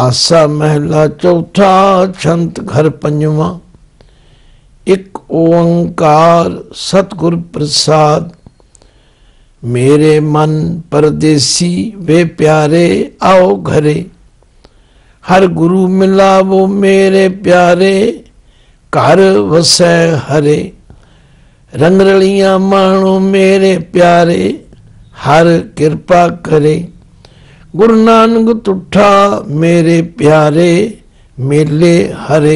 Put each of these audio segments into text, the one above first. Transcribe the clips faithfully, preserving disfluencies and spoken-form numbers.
आसा महला चौथा छंत घर पंजवा। एक ओंकार सतगुर प्रसाद। मेरे मन परदेसी वे प्यारे आओ घरे। हर गुरु मिला वो मेरे प्यारे घर वसै हरे। रंग रलियां मानो मेरे प्यारे हर कृपा करे। गुरु नानक तुठा मेरे प्यारे मेले हरे।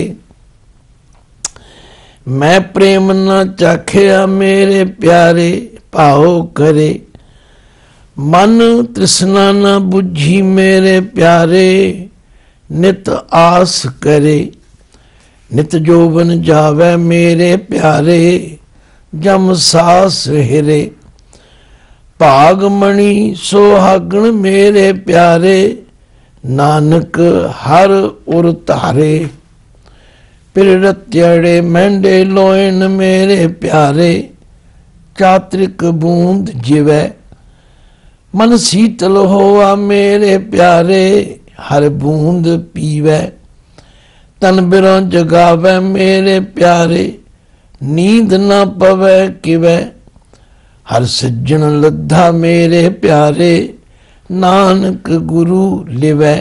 मैं प्रेम न चाखिया मेरे प्यारे भाव करे। मन तृष्णा न बुझी मेरे प्यारे नित आस करे। नित जोबन जावे मेरे प्यारे जम सास हिरे। भागमणि सोहागण मेरे प्यारे नानक हर उर तारे। पिरत्यड़े मेंढे लोयन मेरे प्यारे चात्रिक बूंद जिवै। मन शीतल होआ मेरे प्यारे हर बूंद पीवै। तन बिरों जगावै मेरे प्यारे नींद न पवै किवै। हर सज्जन लद्धा मेरे प्यारे नानक गुरु लिवै।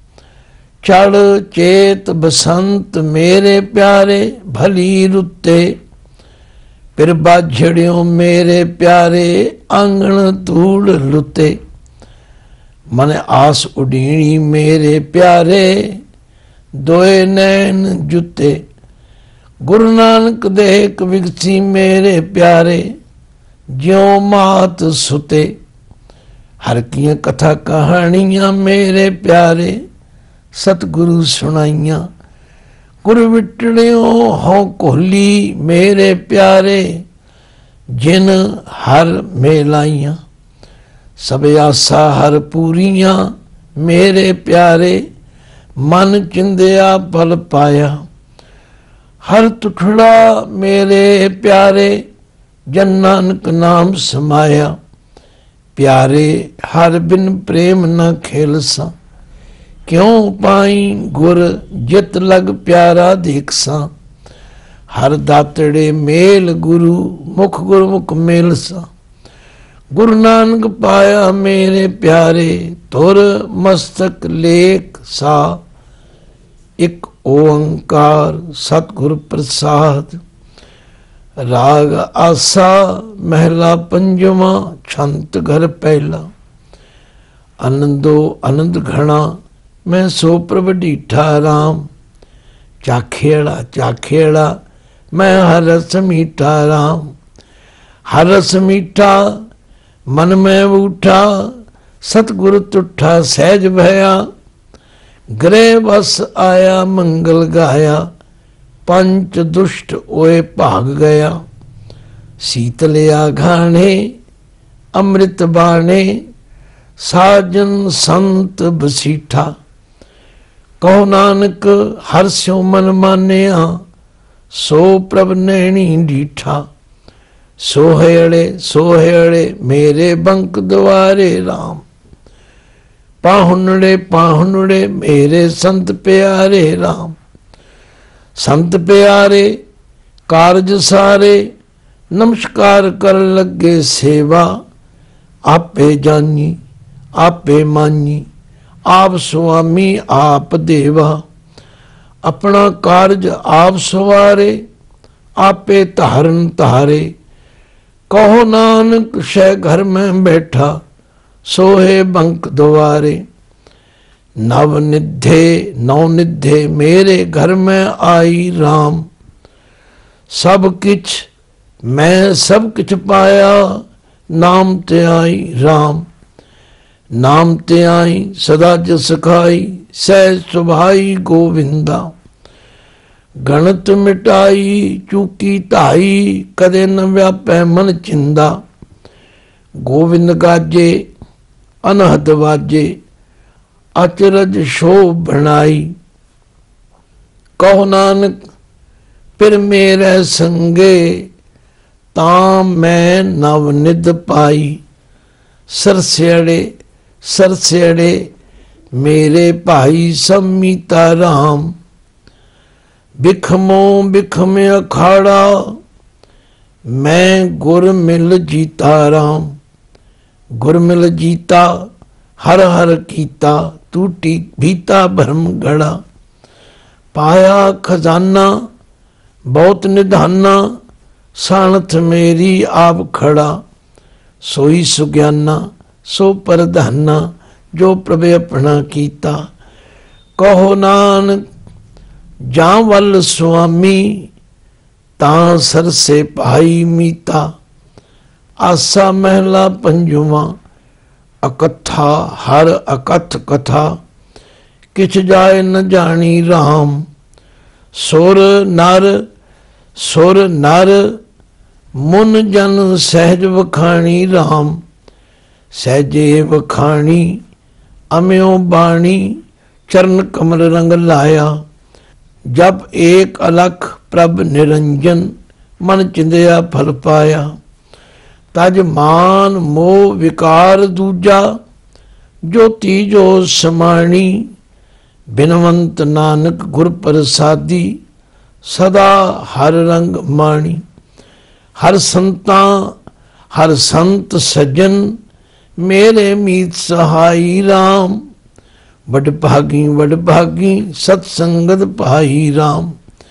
चढ़ चेत बसंत मेरे प्यारे भली रुते। फिर बाझड़ियों मेरे प्यारे आंगन धूड़ लुते। मन आस उडीणी मेरे प्यारे दोए नैन जुते। गुरु नानक देख विगसी मेरे प्यारे ज्यों मात सुते। हर की कथा कहानियां मेरे प्यारे सतगुरु सुनाइयां। गुरु विटड़ियों हों कोहली मेरे प्यारे जिन हर मेलाइयां। सब आसा हर पूरियां मेरे प्यारे मन चिंदिया पल पाया। हर तुठड़ा मेरे प्यारे जन नानक नाम समाया। प्यारे हर बिन प्रेम न खेलसा। क्यों पाई गुर जित लग प्यारा देखसा। हर दातड़े मेल गुरु मुख गुरमुख मेलसा। गुरु नानक पाया मेरे प्यारे तुर मस्तक लेख सा। एक ओंकार सतगुर प्रसाद। राग आसा महला पंजवा छंत घर पहला। आनंदो आनंद घना मैं सो प्रभ डीठा राम। चाखेड़ा चाखेड़ा मैं हर रस मीठा राम। हर रस मीठा मन में उठा सतगुरु तुठा सहज भया। गृह बस आया मंगल गाया पंच दुष्ट ओए भाग गया। शीतलिया घाणे अमृत बाणे साजन संत बसीठा। कहो नानक हर स्यो मन मानिया सो प्रभ नैणी डीठा। सोहेड़े सोहेड़े मेरे बंक द्वारे राम। पाहुनड़े पाहुनड़े मेरे संत प्यारे राम। संत प्यारे कारज सारे नमस्कार कर लगे सेवा। आपे जानी आपे मानी आप स्वामी आप देवा। अपना कारज आप सवारे आपे धारन धारे। कहो नानक शह घर में बैठा सोहे बंक द्वारे। नव निधे नौ निधे मेरे घर में आई राम। सब किछ मैं सब किछ पाया नाम ते आई राम। नाम ते आई सदा जस खाई सहज सुभाई गोविंदा। गणत मिटाई चूकी ताई कदे न व्यापै मन चिंदा। गोविंद गाजे अनहद वाजे अचरज शोभ बनाई। कहो नानक फिर मेरे संगे तां मैं नव निध पाई। सरसेड़े सरसेड़े मेरे भाई सब मीता राम। बिखमो बिखम अखाड़ा, मैं गुर मिल जीता राम। गुर मिल जीता हर हर कीता, टूटी भीता भरम गड़ा। पाया खजाना बहुत निधाना, सानथ मेरी आप खड़ा। सोई सुग्याना सो परधाना, जो प्रभु अपना कीता। कहो नानक जां वल स्वामी, तां सरसे भाई मीता। आसा महला पंजुमा, अकथा हर अकथ कथा। किछ जाए न जानी राम। सुर नर सुर नर, मुन जन सहज वखाणी राम। सहजे वखाणी अम्यो बाणी, चरण कमल रंग लाया। जब एक अलख प्रभ निरंजन, मन चिंदया फल पाया। तज मान मोह विकार दूजा, जो तीजो समाणी। बिनवंत नानक गुर प्रसादी, सदा हर रंग माणी। हर संता हर संत सज्जन, मेरे मीत सहाई राम। वडभागी वडभागी सत्संगत पाई राम।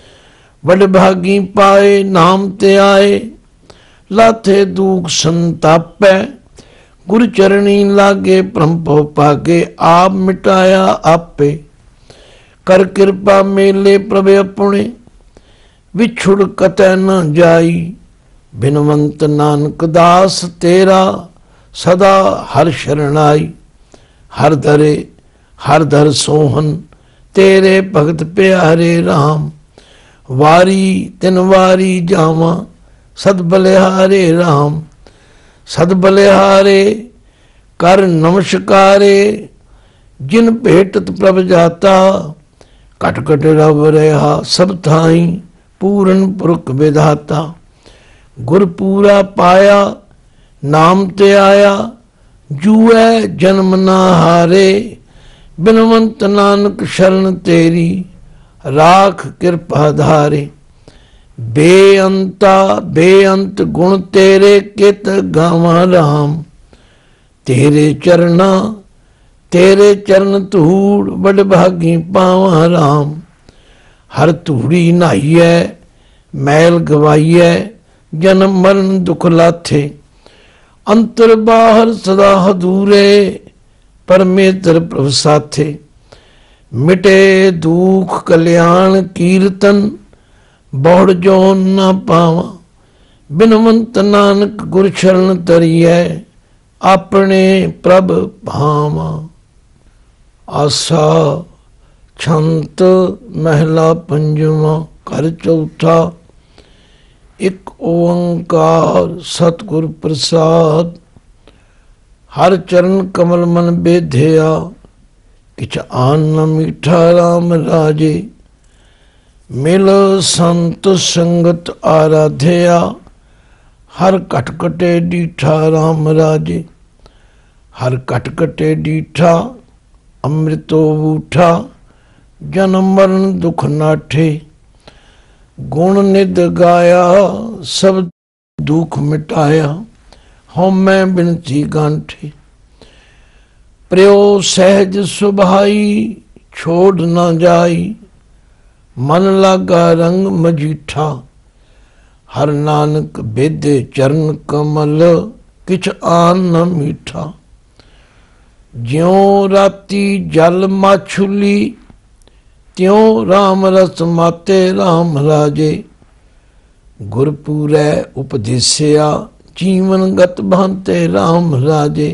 वडभागी पाए नाम ते आए, लाथे दुख संतापै। गुरु चरणी लागे परम पागे, आप मिटाया आपे। कर कृपा मेले प्रभ अपने, विछुड़ कतै न जाई। बिनवंत नानक दास तेरा, सदा हर शरणाई। हर धरे हर धर सोहन, तेरे भगत प्यारे राम। वारी तिन वारी जावा, सद बलिहारे राम। सद बलिहारे कर नमस्कारे, जिन भेटत प्रभ जाता। कट कट रब रहा सब थाई, पूरन पुरख विधाता। गुर पूरा पाया नाम ते आया, जूए जन्म ना हारे। बिनवंत नानक शरण तेरी, राख कृपा धारे। बेअंता बेअंत गुण तेरे, कित गावा राम। तेरे चरना तेरे चरण धूड़, बड़ भागी पावा राम। हर धूड़ी नहाइए मैल गवाइए, जन्म मरण दुख लाथे। अंतर बाहर सदा हदूरे, परमेतर प्रभ साथे। मिटे दुख कल्याण कीर्तन, बहुड़ जोन न पावा। बिनवंत नानक गुर शरण तरिए, अपने प्रभ भावा। आसा छंत महला पंजवा, घर चौथा। एक ओंकार सतगुर प्रसाद। हर चरण कमल मन बेधया, किछ आन न मीठा राम राजे। मिल संत संगत आराध्या, हर कटकटे डीठा राम राजे। हर कटकटे डीठा अमृतो बूठा, जन्म मरण दुख नाठे। गुण निध गाया सब दुख मिटाया, हों मैं बिनती गांठे। प्रियो सहज सुभाई, छोड़ न जाई। मन लागा रंग मजीठा, हर नानक बेदे चरण कमल। किछ आन न मीठा। ज्यों राती जल माछुली, त्यों राम रस माते राम राजे। गुरपुरै उपदेसिया, जीवनगत भांते राम राजे।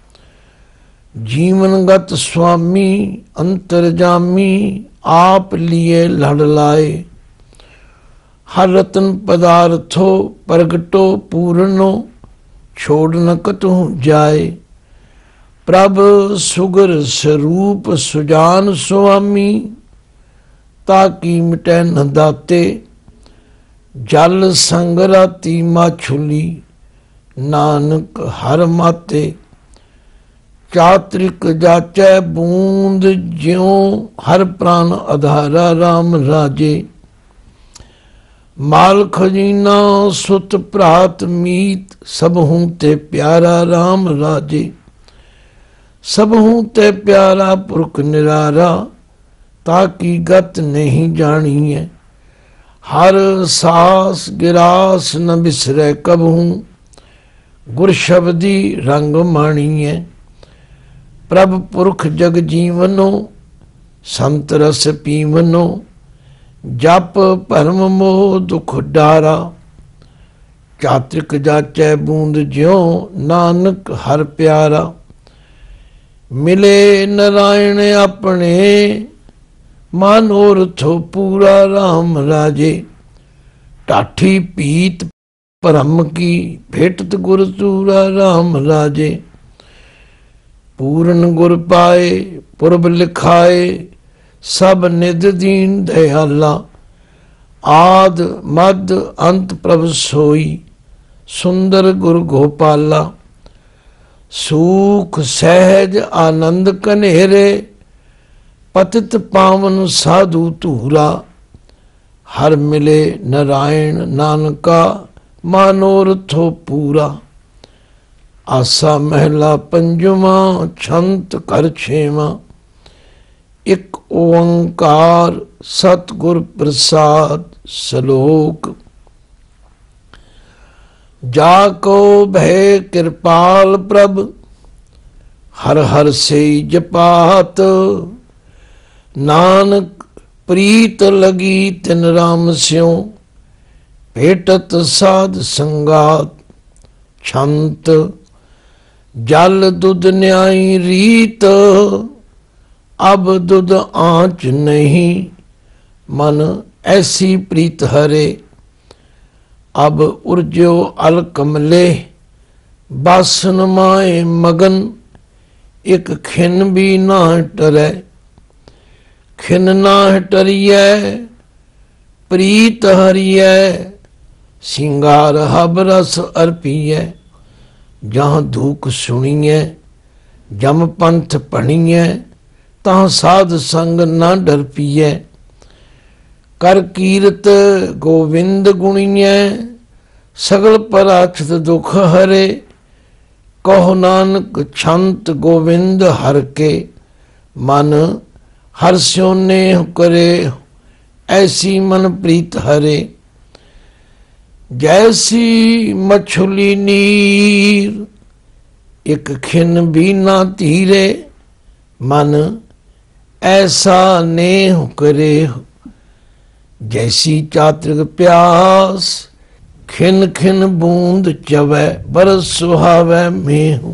जीवनगत स्वामी अंतरजामी, आप लिए लड़ लाए। हर रतन पदार्थो प्रगटो पूर्णो, छोड़ न कतहु जाए। प्रभ सुगर स्वरूप सुजान स्वामी, ताकि मिटै न दाते। जल संग राती माछुली, नानक हर माते। चात्रिक जाचै बूंद ज्यों हर प्राण आधारा राम राजे। माल खजीना सुत भ्रात मीत सबहूं ते प्यारा राम राजे। सबहूं ते प्यारा पुरख निरारा ताकि गत नहीं जानी है। हर सास गिरास न बिसरै कबहूं गुर शब्दी रंग माणी है। प्रभ पुरख जग जीवनो संत रस पीवनो जप भरम मोह दुख डारा। चात्रिक जाचै बूंद ज्यों नानक हर प्यारा। मिले नारायण अपने मनोरथो पूरा राम राजे। टाठी पीत भरम की भेटत गुर चूरा राम राजे। पूरन गुर पाए पुरब लिखाए सब निध दीन दयाला। आद मद अंत प्रभ सोई सुंदर गुर गोपाला। सूख सहज आनंद कनेरे पतित पावन साधु धूरा। हर मिले नारायण नानका मनोरथो पूरा। आसा महला पंजवा छंत कर छेवा। एक ओंकार सतगुर प्रसाद सलोक। जाको भय कृपाल प्रभ हर हर से जपात। नानक प्रीत लगी तिन राम स्यों भेटत साध संगात। छंत जल दुध न्यायी रीत अब दुध आँच नहीं मन ऐसी प्रीत हरे। अब उर्जो अल कमले बासन माए मगन एक खिन भी ना टरै। खिन ना टरियै प्रीत हरियै सिंगार हब रस अर्पियै। जहाँ धूक सुनिए जम पंथ पढ़िए तहाँ साध संग न डर पिए। कर कीरत गोविंद गुणिए सगल पराक्षत दुख हरे। कहो नानक छंत गोविंद हर के मन हर स्यो नेह करे ऐसी मन प्रीत हरे। जैसी मछली नीर एक खिन भी ना तीरे मन ऐसा नेह करे। जैसी चात्रिक प्यास खिन खिन बूंद चवै बरस सुहावै मेह।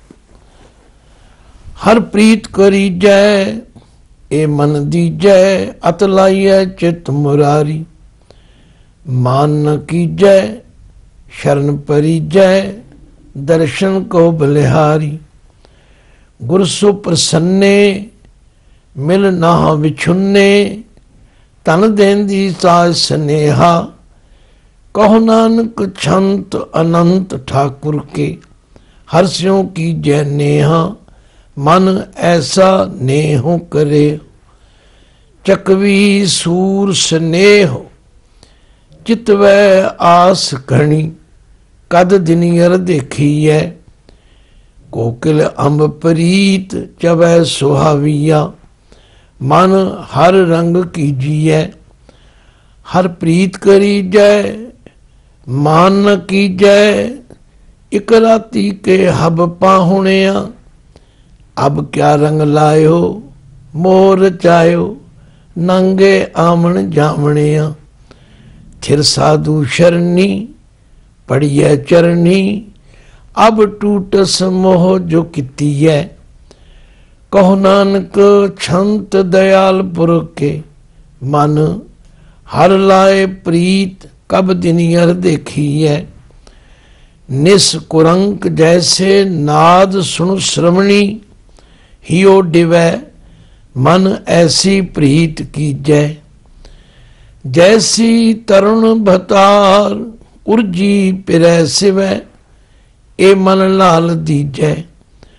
हर प्रीत करी जय ए मन दीजै अत लाइयै चित मुरारी। मान न कीजै शरण परिजय दर्शन को बलिहारी। गुर सु प्रसन्ने मिल नाह विछुन्ने तन देंदी साज स्नेहा। कहो नानक छंत अनंत ठाकुर के हर स्यों की जय नेहा। मन ऐसा नेहो करे चकवी सूर स्नेह। चितवै आस घणी कद दिनियर देखी है। कोकिल अंब प्रीत चवै सुहाविया मन हर रंग कीजिए। हर प्रीत करी जय मान न कीजै। इक राती के हब पाहुणिया अब क्या रंग लायो मोर चायो नंगे आमण जामणिया। थिर साधु शरणी पड़िए चरणी अब टूटस मोह जो किती है। कहो नानक छंत दयाल पुरख के मन हर लाए प्रीत कब दिनियर देखी है। निष्कुरंक जैसे नाद सुन श्रवणी हियो डिवै मन ऐसी प्रीत कीजै। जैसी तरुण भतार उर्जी पिरै सिवै ए मन लाल दीजै।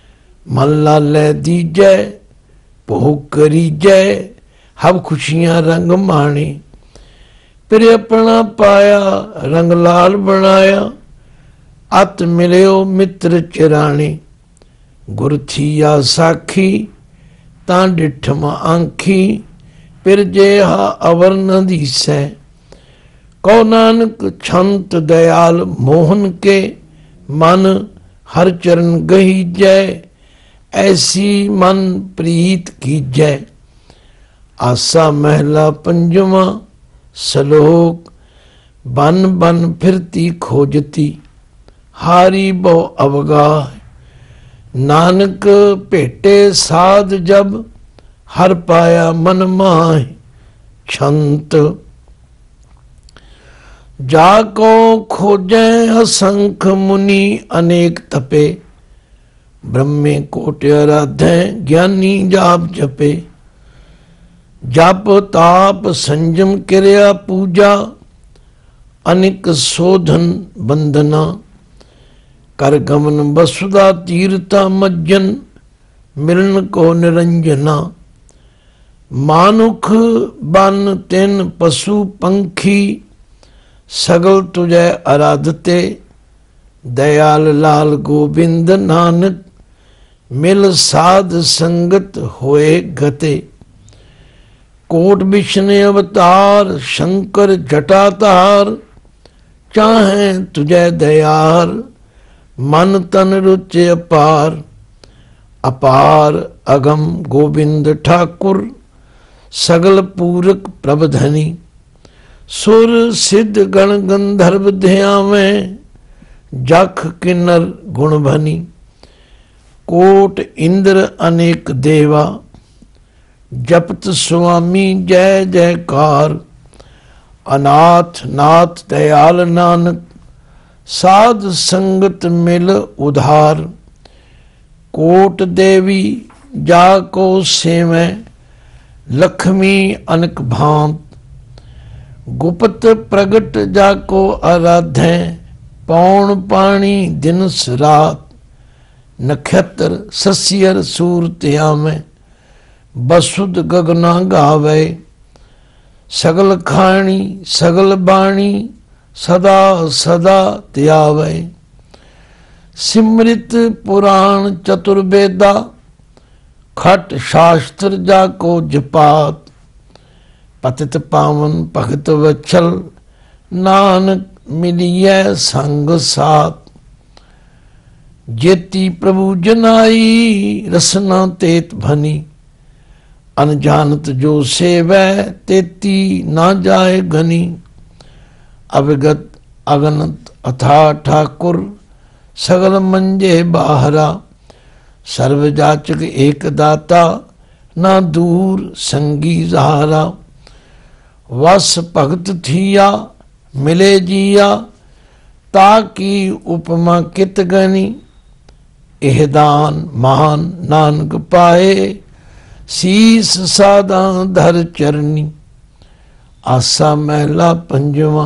मन लालै दीजै भोग करीजै हब खुशियां रंग माणे। फिर अपना पाया रंग लाल बनाया अत मिलियो मित्र चिराणे। गुर थिया साखी तां डिठम आंखी फिर जेहा अवर न दीसै। कौ नानक छंत दयाल मोहन के मन हर चरण गहीजै। ऐसी मन प्रीत कीजै। आसा महला पंजवा सलोक। बन बन फिरती खोजती हारी बहु अवगाह। नानक भेटे साध जब हर पाया मन माह। छंत जाको खोजै असंख मुनि अनेक तपे। ब्रह्मे कोटि आराधै ज्ञानी जाप जपे। जप ताप संयम क्रिया पूजा अनिक शोधन बंदना। कर गमन वसुधा तीर्था मज्जन मिलन को निरंजना। मानुख बन तिन पशु पंखी सगल तुझे आराधते। दयाल लाल गोबिंद नानक मिल साध संगत होए गते। कोट विष्णु अवतार शंकर जटातार चाहे तुझे दयार। मन तन रुचि अपार अपार अगम गोविंद ठाकुर सगल पूरक प्रबधनी। सुर सिद्ध गण गंधर्व ध्यावें जख किन्नर गुण भनी। कोट इंद्र अनेक देवा जपत स्वामी जय जयकार। अनाथ नाथ दयाल नानक साध संगत मिल उधार। कोट देवी जाको सेवै लक्ष्मी अनक भांत। गुप्त प्रगट जाको आराधै पौन पानी दिनस रात। नक्षत्र ससियर सूर त्यामै बसुद गगना गावै। सगल खाणी सगल बाणी सदा सदा त्यावै। सिमृत पुराण चतुर्वेदा खट शास्त्र जाको जपात। पतित पावन भगत वत्सल नानक मिलियै संग साथ। जेती प्रभु जनाई रसना तेत भनी। अनजानत जो सेवै तेती ना जाए गनी। अविगत अगनत अथा ठाकुर सगल मंजे बाहरा। सर्वजाचक एक दाता ना दूर संगी सहारा। वस भगत थिया मिले जिया ताकि उपमा कित गनी। एह दान महान नानक पाए शीस सादा धर चरनी। आसा महला पंजवा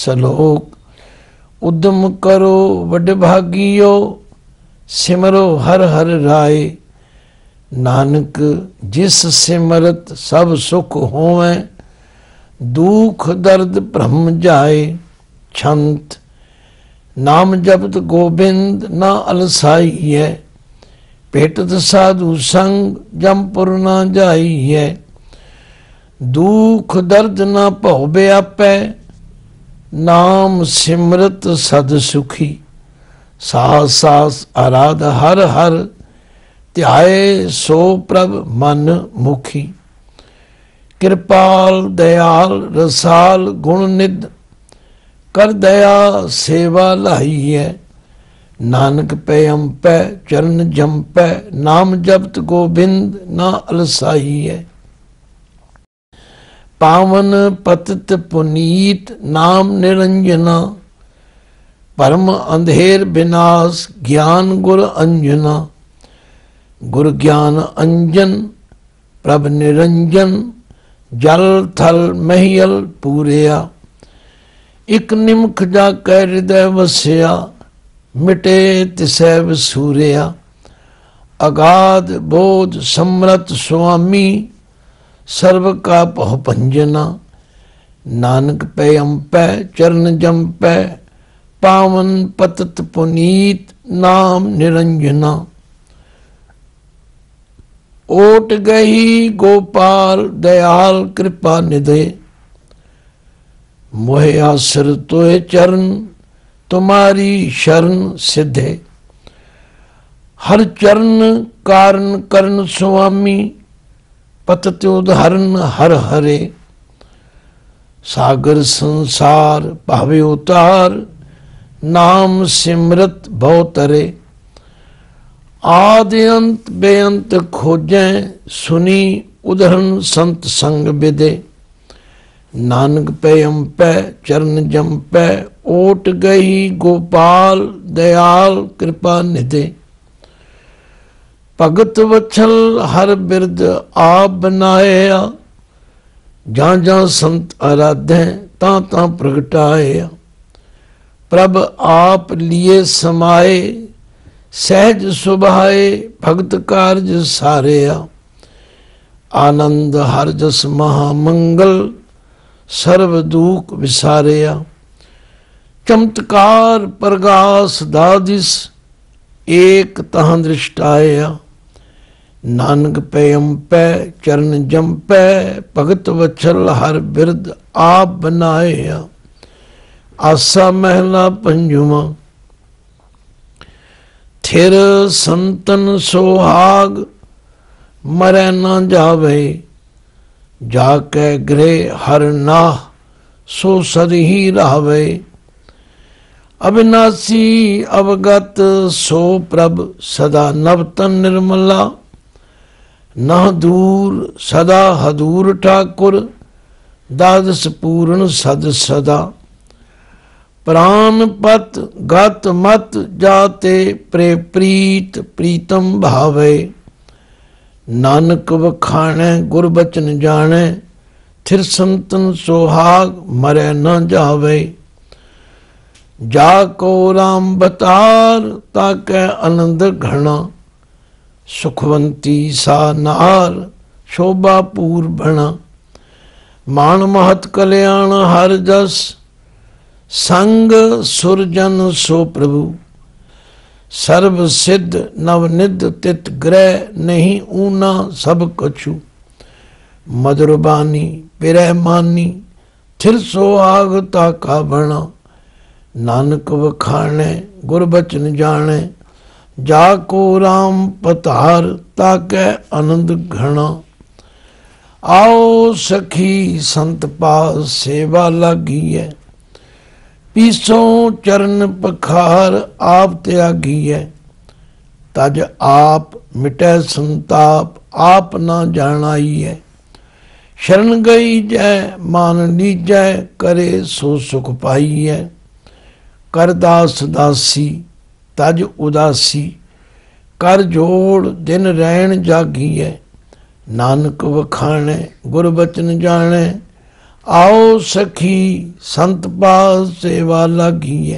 सलोक। उद्यम करो वड भागियो सिमरो हर हर राय। नानक जिस सिमरत सब सुख होवें दुख दर्द भ्रम जाए। छंत नाम जपत गोबिंद ना अलसाई है। भेटत साधु संग जमपुर ना जाई है। दुख दर्द ना भव व्यापै नाम सिमरत सद सुखी। सास सास आराध हर हर ध्याए सो प्रभ मन मुखी। कृपाल दयाल रसाल गुण निध कर दया सेवा लाई है। नानक पे अम्पै चरण जम्पै नाम जपत गोबिंद ना अलसाई है। पावन पतित पुनीत नाम निरंजना। परम अंधेर विनाश ज्ञान गुर अंजना। गुर ज्ञान अंजन प्रभ निरंजन जल थल महियल पूरिया। इक निमख जा कै हृदय वसिया मिटे तिसै वसूरिया। अगाध बोध समरथ स्वामी, सर्व का पह पंजना। नानक पे अम्पै चरण जम्पै, पावन पतत पुनीत नाम निरंजना। ओट गही गोपाल दयाल कृपा निधे, मोहे आसर तोय चरण तुम्हारी शरण सिद्धे। हर चरण कारण करण स्वामी, पतत उदाहरण हर हरे। सागर संसार भावे उतार, नाम सिमरत भव तरे। आदि अंत बेअंत खोजें, सुनी उदाहरण संत संग विदे। नानक पे अम्पै चरण जम्पै, ओट गही गोपाल दयाल कृपा निधे। भगत वत्सल हर बिरद आप बनाया, जां जां संत आराधे तां तां प्रगटाया। प्रभ आप लिए समाए, सहज सुभाए भगत कारज सारेया। आनंद हर जस महामंगल, सर्व दुख विसारेया। चमत्कार प्रगास दादिस, एक तहां दृष्टाया। नानक पे अम्पै चरण जम्पै, भगत वत्सल हर बिरद आप बनाया। आसा महला पंजुमा, थिर संतन सोहाग, मरै न जावे। जाके गृह हर नाह, सो सद ही रहवे। अविनाशी अवगत सो प्रभ, सदा नवतन निर्मला। न दूर सदा हदूर ठाकुर, दादस पूर्ण सद सदा। प्राण पत गत मत जाते, प्रे प्रीत प्रीतम भावे। नानक वखाणे गुर बचन जाने, थिर संतन सोहाग मरै न जावे। जाको राम बतार, ताकै आनंद घना। सुखवंती सा नार, शोभा पूर बना। मान महत कल्याण हर जस, संग सुरजन सो प्रभु। सर्व सिद्ध नवनिध तित ग्रह, नहीं ऊना सब कछु। मधुर बानी पिरह मानी, थिर सोहाग ताका बना। नानक वखाणे गुर बचन जाने, जाको राम पतार, ताकै आनंद घना। आओ सखी संत पास, सेवा लागी है। पीसो चरण पखार, आप त्यागी है। तज आप मिटै संताप, आप ना जानाई है। शरण गई जय मान लीजै, करे सो सुख पाई है। कर दास दासी तज उदासी, कर जोड़ दिन रैन जागी है। नानक वखाणे गुर बचन जाने, आओ सखी संत पास, सेवा लागी है।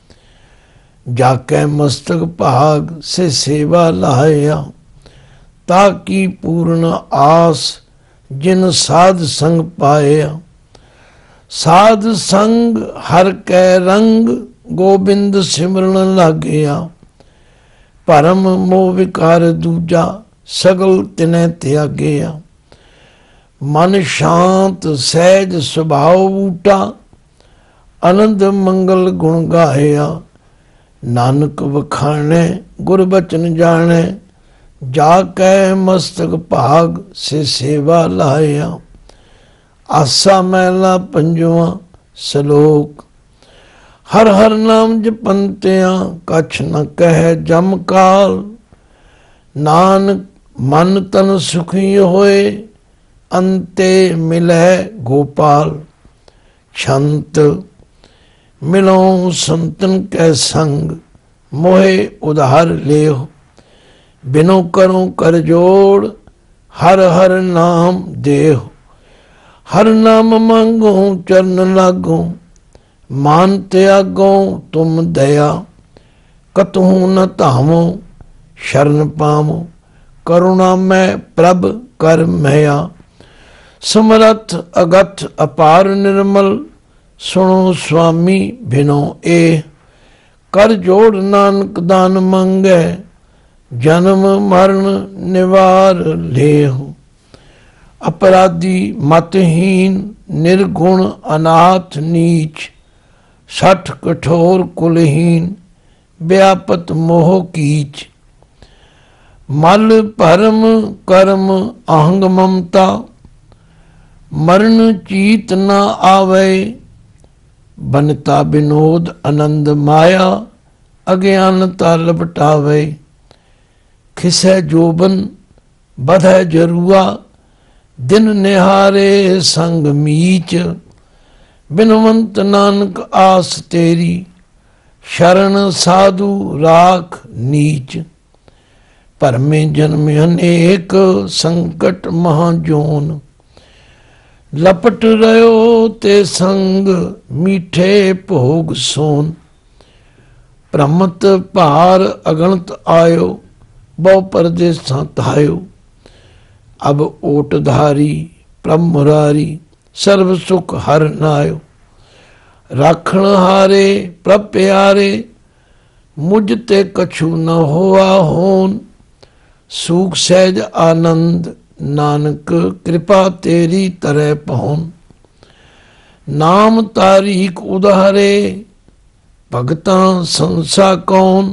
जाकै मस्तक भाग से सेवा लाया, ताकि पूर्ण आस जिन साध संग पाया। साध संग हर कै रंग, गोबिंद सिमरन लागया। परम मोह विकार दूजा, सगल तिनै त्यागया। मन शांत सहज स्वभाव ऊटा, आनंद मंगल गुण गाया। नानक वखाणे गुर बचन जाने, जाकै मस्तक भाग से सेवा लाया। आसा महला पंजवा सलोक। हर हर नाम जपंतिया, कछ न कह जम काल। नानक मन तन सुखी होए, अंते मिलै गोपाल। छंत मिलो संतन कै संग, मोहे उधार लेहो। बिनो करो कर जोड़, हर हर नाम देहो। हर नाम मांगो चरण लागो, मान त्यागो तुम दया। कतहु न धामो शरण पावो, करुणा में प्रभ कर मया। समरथ अगथ अपार निर्मल, सुनो स्वामी भिनो ए। कर जोड़ नानक दान मंगे, जन्म मरण निवार लेहु। अपराधी मतहीन निर्गुण अनाथ नीच, सठ कठोर कुलहीन व्यापत मोह कीच। मल भरम कर्म अहंग ममता, मरण चीत न आवे। बनता विनोद आनंद माया, अज्ञानता लपटावे। खिसै जोबन बधै जरुआ, दिन निहारे संग मीच। बिनवंत नानक आस तेरी, शरण साधु राख नीच। भरमे जन्म अनेक, संकट महाजोन। लपट रहो ते संग, मीठे भोग सोन। भ्रमत भार अगणत आयो, बहु परदेसां धायो। अब ओटधारी प्रभ मुरारी, सर्व सुख हर नायो। राखण हारे प्रभ प्यारे, मुझ ते कछु न होआ होन। सूख सहज आनंद नानक, कृपा तेरी तरह पहुन। नाम तारीख उदारे, भगतां संसा कौन।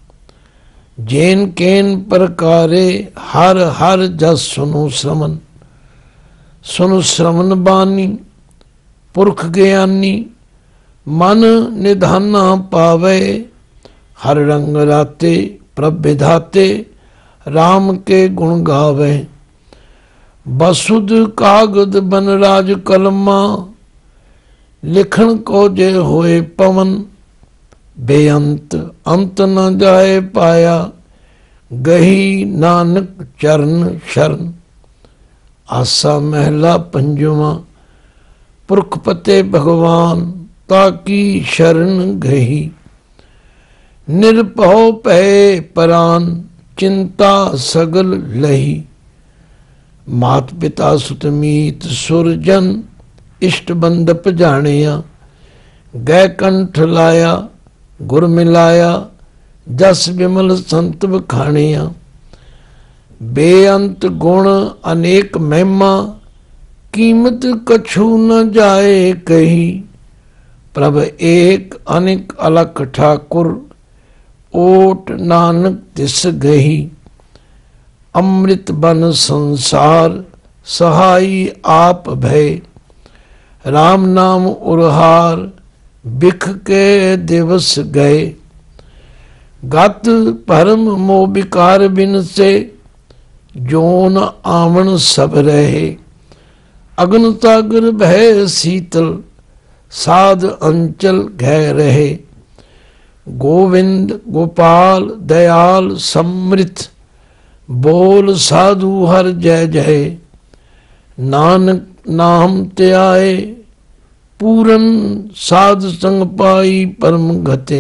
जैन केन प्रकारे, हर हर जस सुनो श्रवण। सुनो श्रवण बानी, पुरख ज्ञानी। मन निधाना पावे, हर रंग राते प्रभ विधाते। राम के गुण गावे, बसुध कागद बनराज कलमा। लिखण को जे होए पवन, बेअंत अंत न जाए पाया। गही नानक चरण शरण, आसा महला पंजवा। पुरख पते भगवान, ताकी शरण गही। निर्भव भय परान, चिंता सगल लही। मात पिता सुत मीत सुरजन, इष्ट बंदप जानिया। गै कंठ लाया, गुर मिलाया। जस विमल संत बखानिया। बेअंत गुण अनेक महिमा, कीमत कछु न जाए कही। प्रभ एक अनेक अलख ठाकुर, ओट नानक तिस गही। अमृत बन संसार, सहाई आप भय। राम नाम उरहार, बिख के दिवस गए। गत परम मोह विकार बिन से, जोन आवन सब रहे। अग्न सागर भय शीतल, साध अंचल गह रहे। गोविंद गोपाल दयाल समृत, बोल साधु हर जय जय। नानक नाम त्याए, पूरन साध संग पाई परम गते।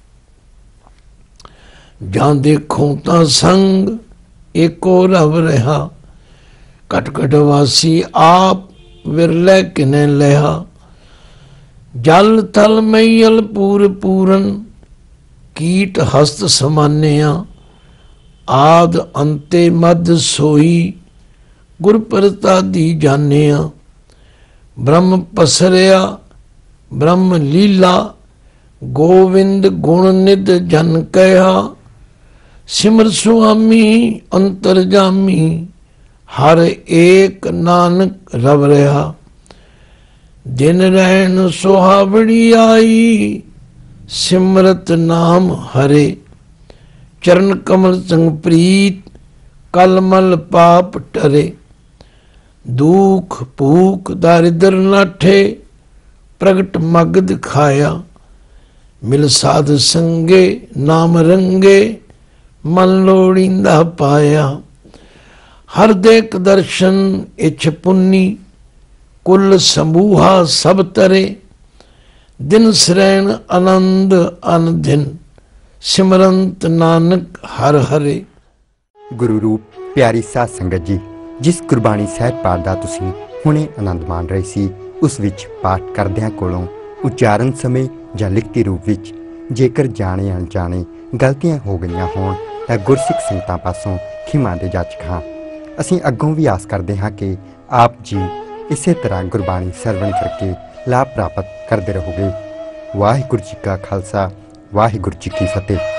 जां देखो तां संग, एको रव रहा। कटकट वासी आप, विरले किने लहा। जल थल मैयल पूर पूरन, कीट हस्त समान्या। आद अंते मध सोई, गुर प्रसादी जानिया। ब्रह्म पसरिया ब्रह्म लीला, गोविंद गुण निध जन कहा। सिमर स्वामी अंतरजामी, हर एक नानक रव रहा। दिन रहन सुहावड़ी आई, सिमरत नाम हरे। चरण कमल संग प्रीत, कलमल पाप टरे। दुख भूख दारिद्र नाठे, प्रगट मगध खाया। मिल साध संगे नाम रंगे, मन लोड़ींदा पाया। हर देख दर्शन इच्छ पुन्नी, कुल समूहा सब तरे। दिन श्रैण आनंद अनदिन, सिमरंत नानक हर हरे। गुरु रूप ਪਿਆਰੀ ਸਾਧ ਸੰਗਤ ਜੀ, ਜਿਸ ਗੁਰਬਾਣੀ ਸਾਹਿਬ ਪਾਠ ਦਾ ਤੁਸੀਂ ਹੁਣੇ ਆਨੰਦ ਮਾਣ ਰਹੇ ਸੀ, ਉਸ ਵਿੱਚ ਪਾਠ ਕਰਦਿਆਂ ਕੋਲੋਂ ਉਚਾਰਨ ਸਮੇਂ ਜਾਂ ਲਿਖਤੀ ਰੂਪ ਵਿੱਚ ਜੇਕਰ ਜਾਣੇ ਅਣਜਾਣੇ ਗਲਤੀਆਂ ਹੋ ਗਈਆਂ ਹੋਣ ਤਾਂ ਗੁਰਸਿੱਖ ਸੰਗਤਾਂ ਪਾਸੋਂ ਖਿਮਾ ਦੇ ਜਾਚਕ ਹਾਂ। ਅਸੀਂ ਅੱਗੋਂ ਵੀ ਆਸ ਕਰਦੇ ਹਾਂ ਕਿ ਆਪ ਜੀ ਇਸੇ ਤਰ੍ਹਾਂ ਗੁਰਬਾਣੀ ਸਰਵਣ ਕਰਕੇ ਲਾਭ ਪ੍ਰਾਪਤ ਕਰਦੇ ਰਹੋਗੇ। ਵਾਹਿਗੁਰੂ ਜੀ ਕਾ ਖਾਲਸਾ, ਵਾਹਿਗੁਰੂ ਜੀ ਕੀ ਫਤਿਹ।